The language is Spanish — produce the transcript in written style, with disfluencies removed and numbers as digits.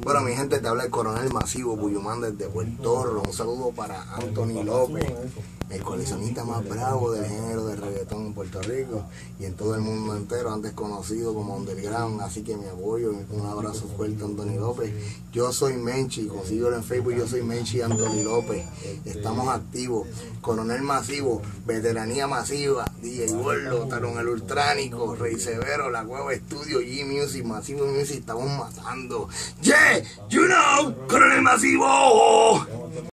Bueno, mi gente, te habla el Coronel Masivo Buyumán desde Puerto Rico. Un saludo para Anthony López, el coleccionista más bravo del género de reggaetón en Puerto Rico y en todo el mundo entero, antes conocido como Underground. Así que mi apoyo, un abrazo fuerte a Anthony López. Yo soy Menchi, consíguelo en Facebook, yo soy Menchi Anthony López. Estamos activos. Coronel Masivo, Veteranía Masiva, DJ Gordo, Tarón el Ultránico, Rey Severo, La Cueva Estudio, G-Music, Masivo Music, estamos matando. Yeah, you know, Coronel Masivo.